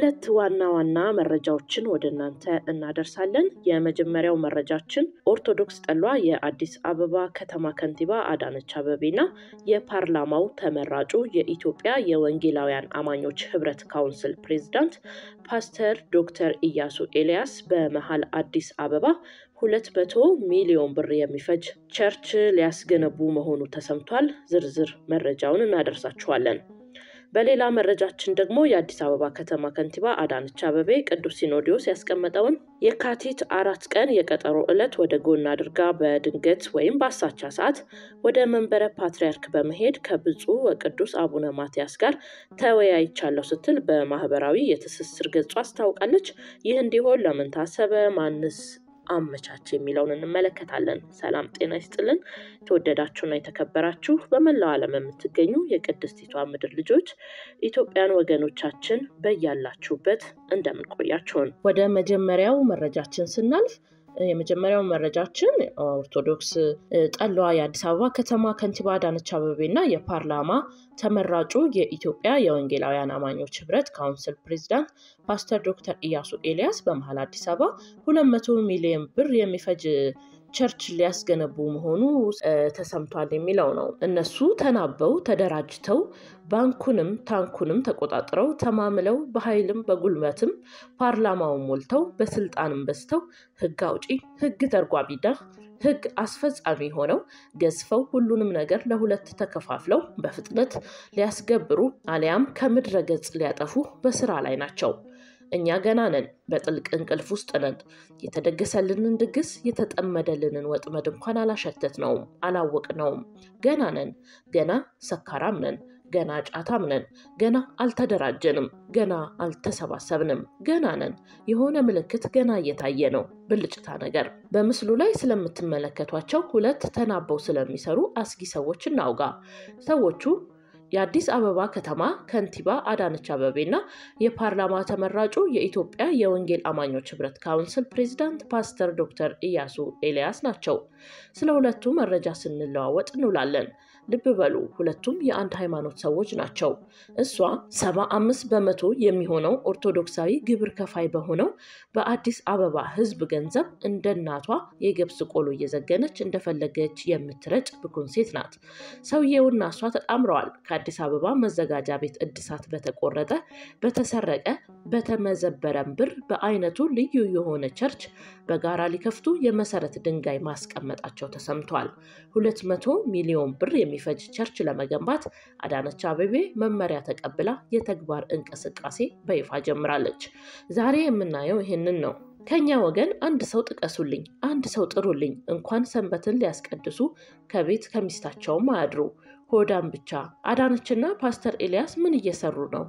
ሁለት ዋና መረጃዎችን ወደ እናንተ እናደርሳለን። የመጀመሪያው መረጃችን ኦርቶዶክስ ጠሏ የአዲስ አበባ ከተማ ከንቲባ አዳነች አቤቤና የፓርላማው ተመራጩ የኢትዮጵያ የወንጌላውያን አማኞች ህብረት ካውንስል ፕሬዝዳንት ፓስተር ዶክተር ኢያሱ ኤልያስ በመሃል አዲስ አበባ 200 ሚሊዮን ብር የሚፈጅ ቸርች ሊያስገነቡ መሆኑ ተሰምቷል። ዝርዝር መረጃውን እናደርሳችኋለን። በሌላ መረጃችን ደግሞ የአዲስ አበባ ከተማ ከንቲባ አዳነች አቤቤ ቅዱስ ሲኖዶስ ያስቀመጠውን የካቲት 4 ቀን የቀጠሮ ዕለት ወደ ጎን አድርጋ በድንገት ወይም በአሳቻ ሰዓት ወደ መንበረ ፓትርያርክ በመሄድ ከብፁዕ ወቅዱስ አቡነ ማትያስ ጋር ተወያይቻለሁ ስትል በማህበራዊ የትስስር ገጿ አስታውቃለች። ይህ እንዲሆን ለምን ታሰበ? ማንስ አመቻች የሚለውን እንመለከታለን። ሰላም ጤና ይስጥልን። ተወደዳችሁና የተከበራችሁ በመላው ዓለም የምትገኙ የቅድስቲቷ ምድር ልጆች ኢትዮጵያን ወገኖቻችን በያላችሁበት እንደምን ቆያችሁን? ወደ መጀመሪያው መረጃችን ስናልፍ የመጀመሪያው መረጃችን ኦርቶዶክስ ጠሏ የአዲስ አበባ ከተማ ከንቲባ አዳነች አቤቤና የፓርላማ ተመራጩ የኢትዮጵያ የወንጌላውያን አማኞች ህብረት ካውንስል ፕሬዝዳንት ፓስተር ዶክተር ኢያሱ ኤልያስ በመሃል አዲስ አበባ 200 ሚሊዮን ብር የሚፈጅ ቸርች ሊያስገነቡ መሆኑ ተሰምቷል የሚለው ነው። እነሱ ተናበው ተደራጅተው ባንኩንም ታንኩንም ተቆጣጥረው ተማምለው በኃይልም በጉልበትም ፓርላማውን ሞልተው በስልጣንም በስተው ህግ አውጪ ህግ ተርጓሚና ህግ አስፈጻሚ ሆነው ገዝፈው ሁሉንም ነገር ለሁለት ተከፋፍለው በፍጥነት ሊያስገብሩ አሊያም ከምድረ ገጽ ሊያጠፉ በስራ ላይ ናቸው። እኛ ገና ነን፣ በጥልቅ እንቅልፍ ውስጥ ነን። የተደገሰልንን ድግስ የተጠመደልንን ወጥመድ እንኳን አላሸተትነውም፣ አላወቅነውም። ገና ነን፣ ገና ሰካራም ነን፣ ገና ጫታም ነን፣ ገና አልተደራጀንም፣ ገና አልተሰባሰብንም። ገና ነን። የሆነ ምልክት ገና እየታየ ነው፣ ብልጭታ ነገር። በምስሉ ላይ ስለምትመለከቷቸው ሁለት ተናበው ስለሚሰሩ አስጊ ሰዎች እናውጋ። ሰዎቹ የአዲስ አበባ ከተማ ከንቲባ አዳነች አቤቤና የፓርላማ ተመራጩ የኢትዮጵያ የወንጌል አማኞች ህብረት ካውንስል ፕሬዝዳንት ፓስተር ዶክተር ኢያሱ ኤልያስ ናቸው። ስለ ሁለቱ መረጃ ስንለዋወጥ እንውላለን። ልብ በሉ፣ ሁለቱም የአንድ ሃይማኖት ሰዎች ናቸው። እሷ 75% የሚሆነው ኦርቶዶክሳዊ ግብር ከፋይ በሆነው በአዲስ አበባ ህዝብ ገንዘብ እንደ እናቷ የገብስ ቆሎ እየዘገነች እንደፈለገች የምትረጭ ብኩን ሴት ናት። ሰውየውና እሷ ተጣምረዋል። ከአዲስ አበባ መዘጋጃ ቤት እድሳት በተቆረጠ በተሰረቀ በተመዘበረም ብር በአይነቱ ልዩ የሆነ ቸርች በጋራ ሊከፍቱ የመሰረት ድንጋይ ማስቀመጣቸው ተሰምቷል። 200 ሚሊዮን ብር የሚፈጅ ቸርች ለመገንባት አዳነች አቤቤ መመሪያ ተቀብላ የተግባር እንቅስቃሴ በይፋ ጀምራለች። ዛሬ የምናየው ይሄንን ነው። ከኛ ወገን አንድ ሰው ጥቀሱልኝ፣ አንድ ሰው ጥሩልኝ። እንኳን ሰንበትን ሊያስቀድሱ ከቤት ከሚስታቸውም አያድሩ። ሆዳም ብቻ። አዳነችና ፓስተር ኤልያስ ምን እየሰሩ ነው?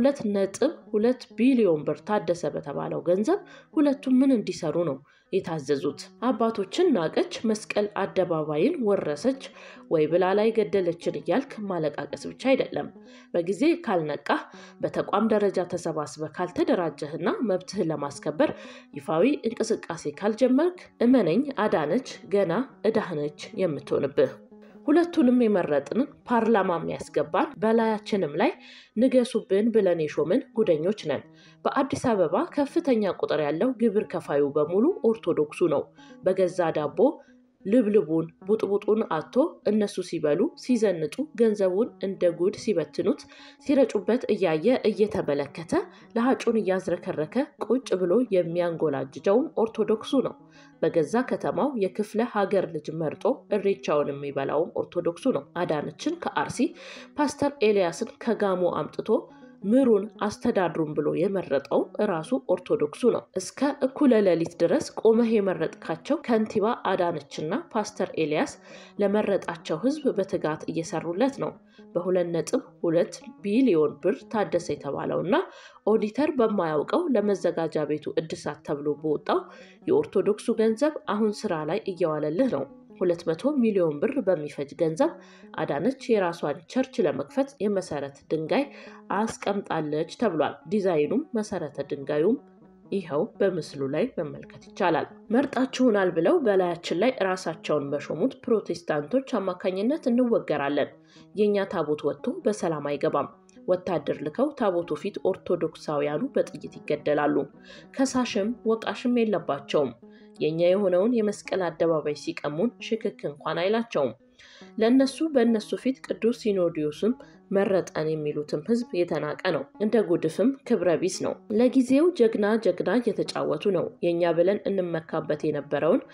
በ2.2 ቢሊዮን ብር ታደሰ በተባለው ገንዘብ ሁለቱም ምን እንዲሰሩ ነው የታዘዙት? አባቶችን ናቀች፣ መስቀል አደባባይን ወረሰች፣ ወይ ብላ ላይ ገደለችን እያልክ ማለቃቀስ ብቻ አይደለም። በጊዜ ካልነቃህ፣ በተቋም ደረጃ ተሰባስበ ካልተደራጀህና መብትህን ለማስከበር ይፋዊ እንቅስቃሴ ካልጀመርክ እመነኝ አዳነች ገና እዳህነች የምትሆንብህ። ሁለቱንም የመረጥን ፓርላማም ያስገባን በላያችንም ላይ ንገሱብን ብለን የሾምን ጉደኞች ነን። በአዲስ አበባ ከፍተኛ ቁጥር ያለው ግብር ከፋዩ በሙሉ ኦርቶዶክሱ ነው። በገዛ ዳቦ ልብልቡን ቡጥቡጡን አጥቶ እነሱ ሲበሉ ሲዘንጡ ገንዘቡን እንደ ጉድ ሲበትኑት ሲረጩበት እያየ እየተመለከተ ለሃጩን እያዝረከረከ ቁጭ ብሎ የሚያንጎላጅጀውም ኦርቶዶክሱ ነው። በገዛ ከተማው የክፍለ ሀገር ልጅ መርጦ እሬቻውን የሚበላውም ኦርቶዶክሱ ነው። አዳነችን ከአርሲ ፓስተር ኤልያስን ከጋሞ አምጥቶ ምሩን አስተዳድሩን ብሎ የመረጠው ራሱ ኦርቶዶክሱ ነው። እስከ እኩለ ሌሊት ድረስ ቆመህ የመረጥካቸው ከንቲባ አዳነችና ፓስተር ኤልያስ ለመረጣቸው ህዝብ በትጋት እየሰሩለት ነው። በ2.2 ቢሊዮን ብር ታደሰ የተባለውና ኦዲተር በማያውቀው ለመዘጋጃ ቤቱ እድሳት ተብሎ በወጣው የኦርቶዶክሱ ገንዘብ አሁን ስራ ላይ እየዋለልህ ነው። 200 ሚሊዮን ብር በሚፈጅ ገንዘብ አዳነች የራሷን ቸርች ለመክፈት የመሰረት ድንጋይ አስቀምጣለች ተብሏል። ዲዛይኑም መሰረተ ድንጋዩም ይኸው በምስሉ ላይ መመልከት ይቻላል። መርጣችሁናል ብለው በላያችን ላይ ራሳቸውን በሾሙት ፕሮቴስታንቶች አማካኝነት እንወገራለን። የኛ ታቦት ወጥቶ በሰላም አይገባም። ወታደር ልከው ታቦቱ ፊት ኦርቶዶክሳውያኑ በጥይት ይገደላሉ። ከሳሽም ወቃሽም የለባቸውም። የኛ የሆነውን የመስቀል አደባባይ ሲቀሙን ሽክክ እንኳን አይላቸውም። ለነሱ በእነሱ ፊት ቅዱስ ሲኖዶስም መረጠን የሚሉትም ህዝብ የተናቀ ነው። እንደ ጉድፍም ክብረ ቢስ ነው። ለጊዜው ጀግና እየተጫወቱ ነው። የኛ ብለን እንመካበት የነበረውን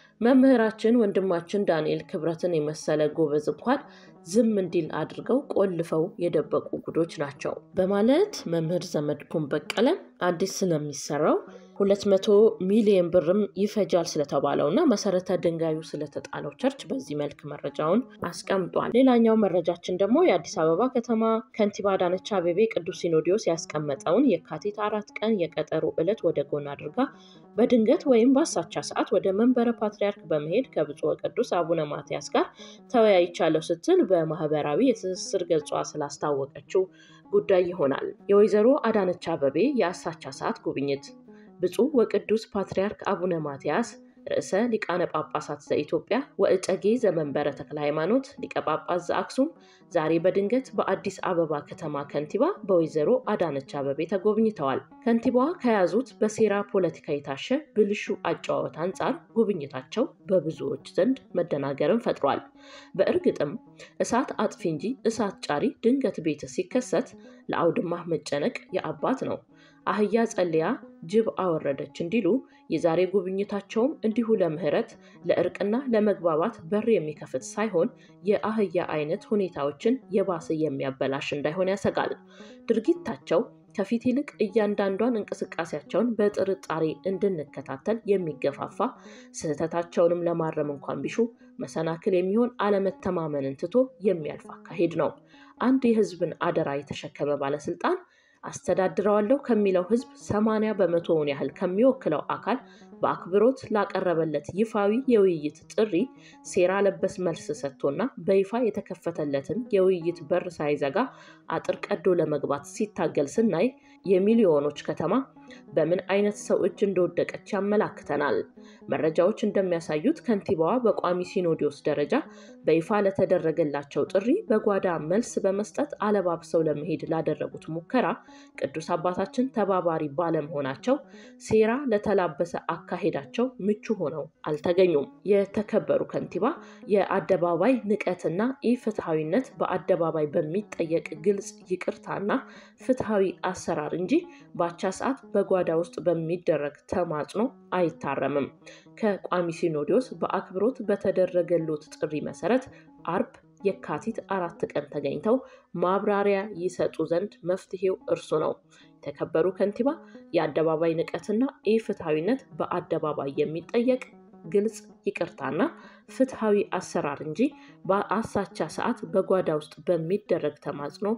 መምህራችን ወንድማችን ዳንኤል ክብረትን የመሰለ ጎበዝ እንኳን ዝም እንዲል አድርገው ቆልፈው የደበቁ ጉዶች ናቸው በማለት መምህር ዘመድኩን በቀለ አዲስ ስለሚሰራው 200 ሚሊዮን ብርም ይፈጃል ስለተባለውና መሰረተ ድንጋዩ ስለተጣለው ቸርች በዚህ መልክ መረጃውን አስቀምጧል። ሌላኛው መረጃችን ደግሞ የአዲስ አበባ ከተማ ከንቲባ አዳነች አቤቤ ቅዱስ ሲኖዶስ ያስቀመጠውን የካቲት 4 ቀን የቀጠሮ ዕለት ወደ ጎን አድርጋ በድንገት ወይም በአሳቻ ሰዓት ወደ መንበረ ፓትርያርክ በመሄድ ከብፁዕ ወቅዱስ አቡነ ማትያስ ጋር ተወያይቻለሁ ስትል በማህበራዊ የትስስር ገጿ ስላስታወቀችው ጉዳይ ይሆናል። የወይዘሮ አዳነች አቤቤ የአሳቻ ሰዓት ጉብኝት ብፁዕ ወቅዱስ ፓትርያርክ አቡነ ማትያስ ርዕሰ ሊቃነ ጳጳሳት ዘኢትዮጵያ ወእጨጌ ዘመንበረ ተክለ ሃይማኖት ሊቀ ጳጳስ ዘአክሱም ዛሬ በድንገት በአዲስ አበባ ከተማ ከንቲባ በወይዘሮ አዳነች አቤቤ ተጎብኝተዋል። ከንቲባዋ ከያዙት በሴራ ፖለቲካ የታሸ ብልሹ አጫዋወት አንጻር ጉብኝታቸው በብዙዎች ዘንድ መደናገርን ፈጥሯል። በእርግጥም እሳት አጥፊ እንጂ እሳት ጫሪ ድንገት ቤት ሲከሰት ለአውድማ መጨነቅ የአባት ነው። አህያ ጸልያ ጅብ አወረደች እንዲሉ የዛሬ ጉብኝታቸውም እንዲሁ ለምህረት ለእርቅና ለመግባባት በር የሚከፍት ሳይሆን የአህያ አይነት ሁኔታዎችን የባሰ የሚያበላሽ እንዳይሆን ያሰጋል። ድርጊታቸው ከፊት ይልቅ እያንዳንዷን እንቅስቃሴያቸውን በጥርጣሬ እንድንከታተል የሚገፋፋ ስህተታቸውንም ለማረም እንኳን ቢሹ መሰናክል የሚሆን አለመተማመንን ትቶ የሚያልፍ አካሄድ ነው። አንድ የህዝብን አደራ የተሸከመ ባለስልጣን አስተዳድረዋለሁ ከሚለው ህዝብ 80% ያህል ከሚወክለው አካል በአክብሮት ላቀረበለት ይፋዊ የውይይት ጥሪ ሴራ ለበስ መልስ ሰጥቶና በይፋ የተከፈተለትን የውይይት በር ሳይዘጋ አጥር ቀዶ ለመግባት ሲታገል ስናይ የሚሊዮኖች ከተማ በምን አይነት ሰው እጅ እንደወደቀች ያመላክተናል። መረጃዎች እንደሚያሳዩት ከንቲባዋ በቋሚ ሲኖዶስ ደረጃ በይፋ ለተደረገላቸው ጥሪ በጓዳ መልስ በመስጠት አለባብሰው ለመሄድ ላደረጉት ሙከራ ቅዱስ አባታችን ተባባሪ ባለመሆናቸው ሴራ ለተላበሰ አካሄዳቸው ምቹ ሆነው አልተገኙም። የተከበሩ ከንቲባ የአደባባይ ንቀትና ኢፍትሃዊነት በአደባባይ በሚጠየቅ ግልጽ ይቅርታና ፍትሃዊ አሰራር እንጂ ባቻ ሰዓት በጓዳ ውስጥ በሚደረግ ተማጽኖ አይታረምም። ከቋሚ ሲኖዶስ በአክብሮት በተደረገሎት ጥሪ መሰረት አርብ የካቲት 4 ቀን ተገኝተው ማብራሪያ ይሰጡ ዘንድ መፍትሄው እርሱ ነው። የተከበሩ ከንቲባ የአደባባይ ንቀትና ኢፍትሃዊነት በአደባባይ የሚጠየቅ ግልጽ ይቅርታና ፍትሃዊ አሰራር እንጂ በአሳቻ ሰዓት በጓዳ ውስጥ በሚደረግ ተማጽኖ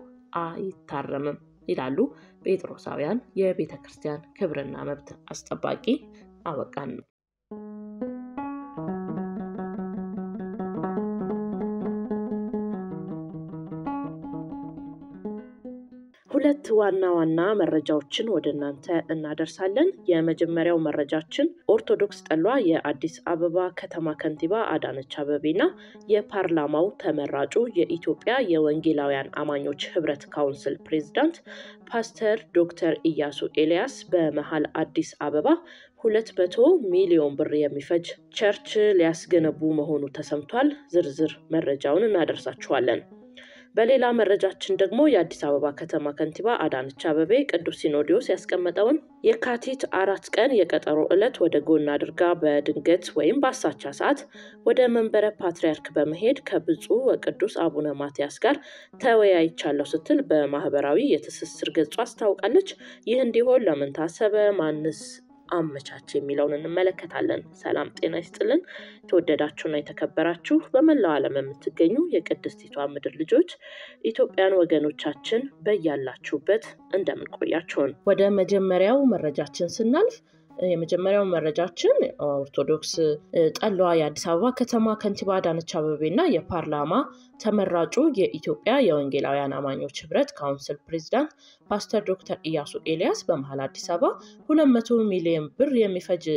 አይታረምም ይላሉ ጴጥሮሳውያን የቤተ ክርስቲያን ክብርና መብት አስጠባቂ። አበቃን። ሁለት ዋና መረጃዎችን ወደ እናንተ እናደርሳለን። የመጀመሪያው መረጃችን ኦርቶዶክስ ጠሏ የአዲስ አበባ ከተማ ከንቲባ አዳነች አቤቤና የፓርላማው ተመራጩ የኢትዮጵያ የወንጌላውያን አማኞች ህብረት ካውንስል ፕሬዝዳንት ፓስተር ዶክተር ኢያሱ ኤልያስ በመሃል አዲስ አበባ 200 ሚሊዮን ብር የሚፈጅ ቸርች ሊያስገነቡ መሆኑ ተሰምቷል። ዝርዝር መረጃውን እናደርሳችኋለን። በሌላ መረጃችን ደግሞ የአዲስ አበባ ከተማ ከንቲባ አዳነች አቤቤ ቅዱስ ሲኖዶስ ያስቀመጠውን የካቲት 4 ቀን የቀጠሮ ዕለት ወደ ጎን አድርጋ በድንገት ወይም በአሳቻ ሰዓት ወደ መንበረ ፓትርያርክ በመሄድ ከብፁዕ ወቅዱስ አቡነ ማትያስ ጋር ተወያይቻለሁ ስትል በማህበራዊ የትስስር ገጿ አስታውቃለች። ይህ እንዲሆን ለምን ታሰበ? ማንስ አመቻች የሚለውን እንመለከታለን። ሰላም ጤና ይስጥልን። ተወደዳችሁና የተከበራችሁ በመላው ዓለም የምትገኙ የቅድስቲቷ ምድር ልጆች ኢትዮጵያን ወገኖቻችን በያላችሁበት እንደምን ቆያችሁን? ወደ መጀመሪያው መረጃችን ስናልፍ የመጀመሪያው መረጃችን ኦርቶዶክስ ጠሏ የአዲስ አበባ ከተማ ከንቲባ አዳነች አቤቤና የፓርላማ ተመራጩ የኢትዮጵያ የወንጌላውያን አማኞች ህብረት ካውንስል ፕሬዝዳንት ፓስተር ዶክተር ኢያሱ ኤልያስ በመሃል አዲስ አበባ 200 ሚሊዮን ብር የሚፈጅ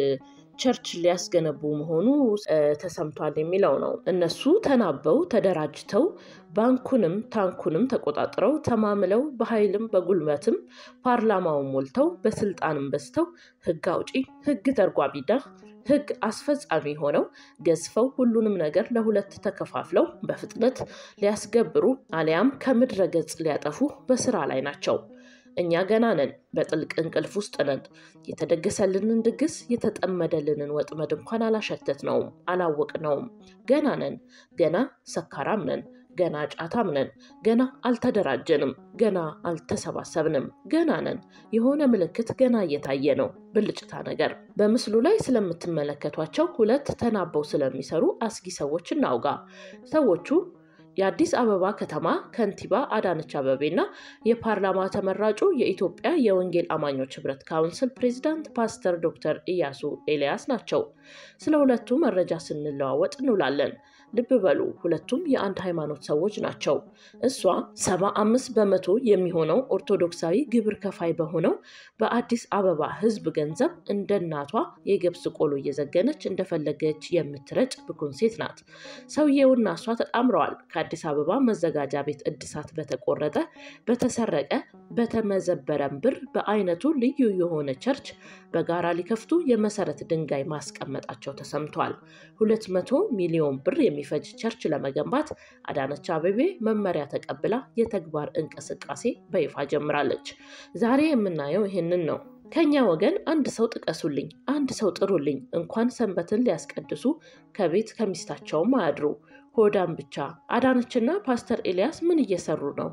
ቸርች ሊያስገነቡ መሆኑ ተሰምቷል የሚለው ነው። እነሱ ተናበው ተደራጅተው ባንኩንም ታንኩንም ተቆጣጥረው ተማምለው በኃይልም በጉልበትም ፓርላማውን ሞልተው በስልጣንም በስተው ህግ አውጪ ህግ ተርጓሚና ህግ አስፈጻሚ ሆነው ገዝፈው ሁሉንም ነገር ለሁለት ተከፋፍለው በፍጥነት ሊያስገብሩ አሊያም ከምድረ ገጽ ሊያጠፉ በስራ ላይ ናቸው። እኛ ገና ነን፣ በጥልቅ እንቅልፍ ውስጥ ነን። የተደገሰልንን ድግስ የተጠመደልንን ወጥመድ እንኳን አላሸተትነውም፣ አላወቅነውም። ገና ነን፣ ገና ሰካራም ነን፣ ገና ጫታም ነን፣ ገና አልተደራጀንም፣ ገና አልተሰባሰብንም፣ ገና ነን። የሆነ ምልክት ገና እየታየ ነው፣ ብልጭታ ነገር። በምስሉ ላይ ስለምትመለከቷቸው ሁለት ተናበው ስለሚሰሩ አስጊ ሰዎች እናውጋ። ሰዎቹ የአዲስ አበባ ከተማ ከንቲባ አዳነች አቤቤና የፓርላማ ተመራጩ የኢትዮጵያ የወንጌል አማኞች ህብረት ካውንስል ፕሬዝዳንት ፓስተር ዶክተር ኢያሱ ኤልያስ ናቸው። ስለ ሁለቱ መረጃ ስንለዋወጥ እንውላለን። ልብ በሉ፣ ሁለቱም የአንድ ሃይማኖት ሰዎች ናቸው። እሷ 75% የሚሆነው ኦርቶዶክሳዊ ግብር ከፋይ በሆነው በአዲስ አበባ ህዝብ ገንዘብ እንደ እናቷ የገብስ ቆሎ እየዘገነች እንደፈለገች የምትረጭ ብኩን ሴት ናት። ሰውየውና እሷ ተጣምረዋል። ከአዲስ አበባ መዘጋጃ ቤት እድሳት በተቆረጠ በተሰረቀ በተመዘበረም ብር በአይነቱ ልዩ የሆነ ቸርች በጋራ ሊከፍቱ የመሰረት ድንጋይ ማስቀመጣቸው ተሰምቷል። 200 ሚሊዮን ብር የሚፈጅ ቸርች ለመገንባት አዳነች አቤቤ መመሪያ ተቀብላ የተግባር እንቅስቃሴ በይፋ ጀምራለች። ዛሬ የምናየው ይህንን ነው። ከኛ ወገን አንድ ሰው ጥቀሱልኝ፣ አንድ ሰው ጥሩልኝ። እንኳን ሰንበትን ሊያስቀድሱ ከቤት ከሚስታቸውም አያድሩ። ሆዳም ብቻ። አዳነችና ፓስተር ኤልያስ ምን እየሰሩ ነው?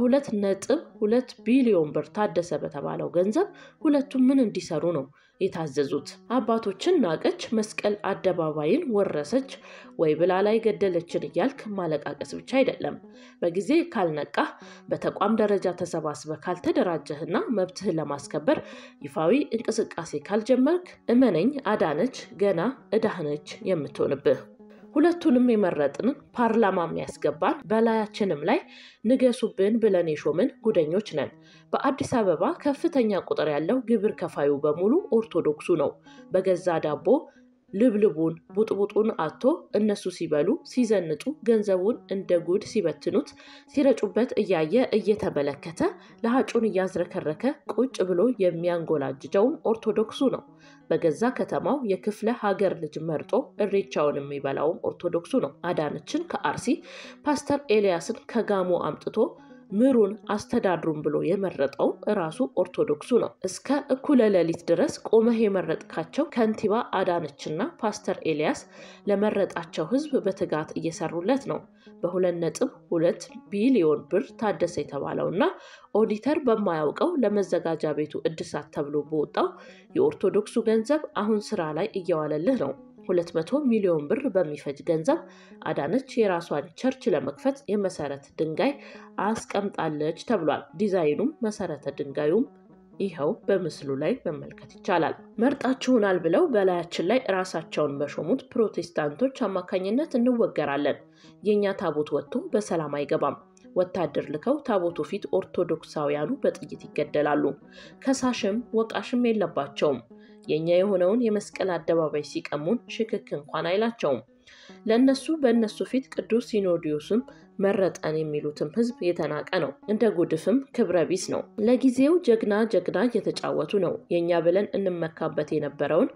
በ2.2 ቢሊዮን ብር ታደሰ በተባለው ገንዘብ ሁለቱም ምን እንዲሰሩ ነው የታዘዙት? አባቶችን ናቀች፣ መስቀል አደባባይን ወረሰች ወይ ብላ ላይ ገደለችን እያልክ ማለቃቀስ ብቻ አይደለም። በጊዜ ካልነቃህ፣ በተቋም ደረጃ ተሰባስበህ ካልተደራጀህና መብትህን ለማስከበር ይፋዊ እንቅስቃሴ ካልጀመርክ እመነኝ አዳነች ገና እዳህነች የምትሆንብህ። ሁለቱንም የመረጥን ፓርላማ የሚያስገባን በላያችንም ላይ ንገሱብን ብለን የሾምን ጉደኞች ነን። በአዲስ አበባ ከፍተኛ ቁጥር ያለው ግብር ከፋዩ በሙሉ ኦርቶዶክሱ ነው። በገዛ ዳቦ ልብልቡን ቡጥቡጡን አቶ እነሱ ሲበሉ ሲዘንጡ ገንዘቡን እንደ ጉድ ሲበትኑት ሲረጩበት እያየ እየተመለከተ ለሃጩን እያዝረከረከ ቁጭ ብሎ የሚያንጎላጅጀውም ኦርቶዶክሱ ነው። በገዛ ከተማው የክፍለ ሀገር ልጅ መርጦ እሬቻውን የሚበላውም ኦርቶዶክሱ ነው። አዳነችን ከአርሲ ፓስተር ኤልያስን ከጋሞ አምጥቶ ምሩን አስተዳድሩን ብሎ የመረጠው ራሱ ኦርቶዶክሱ ነው። እስከ እኩለ ሌሊት ድረስ ቆመህ የመረጥካቸው ከንቲባ አዳነችና ፓስተር ኤልያስ ለመረጣቸው ህዝብ በትጋት እየሰሩለት ነው። በ2.2 ቢሊዮን ብር ታደሰ የተባለውና ኦዲተር በማያውቀው ለመዘጋጃ ቤቱ እድሳት ተብሎ በወጣው የኦርቶዶክሱ ገንዘብ አሁን ስራ ላይ እየዋለልህ ነው። 200 ሚሊዮን ብር በሚፈጅ ገንዘብ አዳነች የራሷን ቸርች ለመክፈት የመሰረት ድንጋይ አስቀምጣለች ተብሏል። ዲዛይኑም መሰረተ ድንጋዩም ይኸው በምስሉ ላይ መመልከት ይቻላል። መርጣችሁናል ብለው በላያችን ላይ ራሳቸውን በሾሙት ፕሮቴስታንቶች አማካኝነት እንወገራለን። የኛ ታቦት ወጥቶ በሰላም አይገባም። ወታደር ልከው ታቦቱ ፊት ኦርቶዶክሳውያኑ በጥይት ይገደላሉ። ከሳሽም ወቃሽም የለባቸውም። የኛ የሆነውን የመስቀል አደባባይ ሲቀሙን ሽክክ እንኳን አይላቸውም። ለነሱ በእነሱ ፊት ቅዱስ ሲኖዲዮስም መረጠን የሚሉትም ህዝብ የተናቀ ነው። እንደ ጉድፍም ክብረ ቢስ ነው። ለጊዜው ጀግና እየተጫወቱ ነው። የኛ ብለን እንመካበት የነበረውን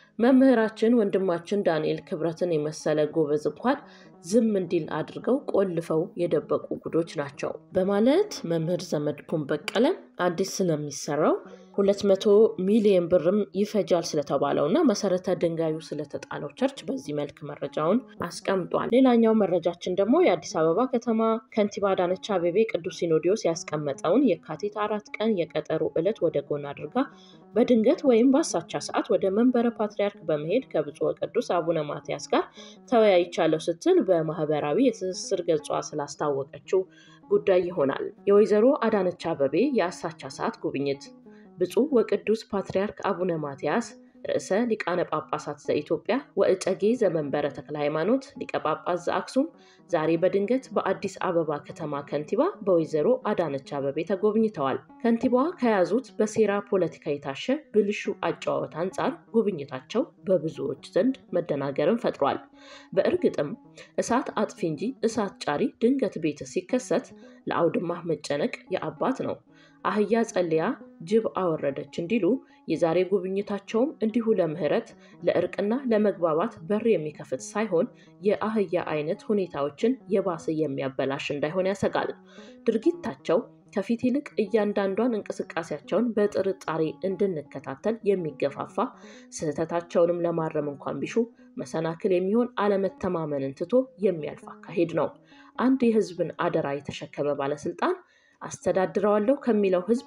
መምህራችን ወንድማችን ዳንኤል ክብረትን የመሰለ ጎበዝ እንኳን ዝም እንዲል አድርገው ቆልፈው የደበቁ ጉዶች ናቸው በማለት መምህር ዘመድኩን በቀለ አዲስ ስለሚሰራው 200 ሚሊዮን ብርም ይፈጃል ስለተባለውና መሰረተ ድንጋዩ ስለተጣለው ቸርች በዚህ መልክ መረጃውን አስቀምጧል። ሌላኛው መረጃችን ደግሞ የአዲስ አበባ ከተማ ከንቲባ አዳነች አቤቤ ቅዱስ ሲኖዲዮስ ያስቀመጠውን የካቲት 4 ቀን የቀጠሮ ዕለት ወደ ጎን አድርጋ በድንገት ወይም በአሳቻ ሰዓት ወደ መንበረ ፓትርያርክ በመሄድ ከብፁዕ ቅዱስ አቡነ ማትያስ ጋር ተወያይቻለሁ ስትል በማህበራዊ የትስስር ገጿ ስላስታወቀችው ጉዳይ ይሆናል። የወይዘሮ አዳነች አቤቤ የአሳቻ ሰዓት ጉብኝት ብፁዕ ወቅዱስ ፓትርያርክ አቡነ ማትያስ ርዕሰ ሊቃነ ጳጳሳት ዘኢትዮጵያ ወእጨጌ ዘመንበረ ተክለ ሃይማኖት ሊቀ ጳጳስ ዘአክሱም ዛሬ በድንገት በአዲስ አበባ ከተማ ከንቲባ በወይዘሮ አዳነች አቤቤ ተጎብኝተዋል። ከንቲባዋ ከያዙት በሴራ ፖለቲካ የታሸ ብልሹ አጨዋወት አንጻር ጉብኝታቸው በብዙዎች ዘንድ መደናገርን ፈጥሯል። በእርግጥም እሳት አጥፊ እንጂ እሳት ጫሪ ድንገት ቤት ሲከሰት ለአውድማ መጨነቅ የአባት ነው። አህያ ጸልያ ጅብ አወረደች እንዲሉ የዛሬ ጉብኝታቸውም እንዲሁ ለምህረት ለእርቅና ለመግባባት በር የሚከፍት ሳይሆን የአህያ አይነት ሁኔታዎችን የባሰ የሚያበላሽ እንዳይሆን ያሰጋል። ድርጊታቸው ከፊት ይልቅ እያንዳንዷን እንቅስቃሴያቸውን በጥርጣሬ እንድንከታተል የሚገፋፋ ስህተታቸውንም ለማረም እንኳን ቢሹ መሰናክል የሚሆን አለመተማመንን ትቶ የሚያልፍ አካሄድ ነው። አንድ የህዝብን አደራ የተሸከመ ባለስልጣን አስተዳድረዋለሁ ከሚለው ህዝብ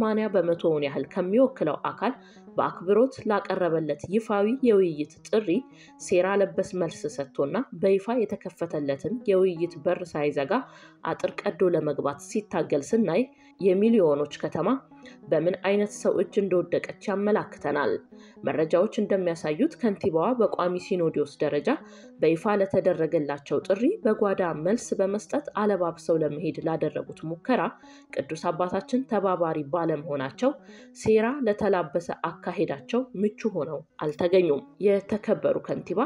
80% ያህል ከሚወክለው አካል በአክብሮት ላቀረበለት ይፋዊ የውይይት ጥሪ ሴራ ለበስ መልስ ሰጥቶና በይፋ የተከፈተለትን የውይይት በር ሳይዘጋ አጥር ቀዶ ለመግባት ሲታገል ስናይ የሚሊዮኖች ከተማ በምን አይነት ሰው እጅ እንደወደቀች ያመላክተናል። መረጃዎች እንደሚያሳዩት ከንቲባዋ በቋሚ ሲኖዶስ ደረጃ በይፋ ለተደረገላቸው ጥሪ በጓዳ መልስ በመስጠት አለባብሰው ለመሄድ ላደረጉት ሙከራ ቅዱስ አባታችን ተባባሪ ባለመሆናቸው ሴራ ለተላበሰ አካሄዳቸው ምቹ ሆነው አልተገኙም። የተከበሩ ከንቲባ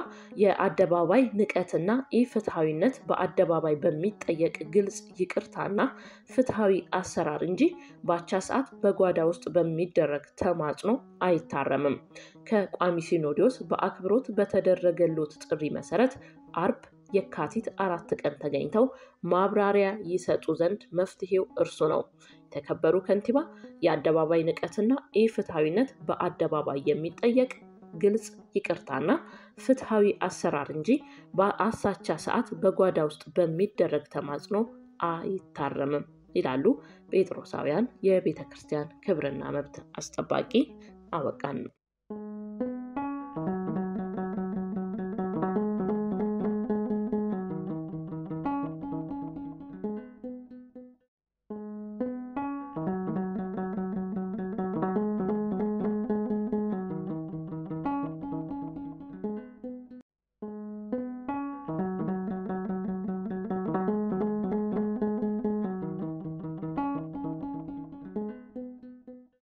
የአደባባይ ንቀትና ኢፍትሃዊነት በአደባባይ በሚጠየቅ ግልጽ ይቅርታና ፍትሃዊ አሰራር እንጂ ባቻ ሰዓት በጓዳ ውስጥ በሚደረግ ተማጽኖ አይታረምም። ከቋሚ ሲኖዶስ በአክብሮት በተደረገሉት ጥሪ መሰረት አርብ የካቲት 4 ቀን ተገኝተው ማብራሪያ ይሰጡ ዘንድ መፍትሄው እርሱ ነው። የተከበሩ ከንቲባ የአደባባይ ንቀትና ኢፍትሃዊነት በአደባባይ የሚጠየቅ ግልጽ ይቅርታና ፍትሃዊ አሰራር እንጂ በአሳቻ ሰዓት በጓዳ ውስጥ በሚደረግ ተማጽኖ አይታረምም ይላሉ ጴጥሮሳውያን የቤተ ክርስቲያን ክብርና መብት አስጠባቂ። አበቃን።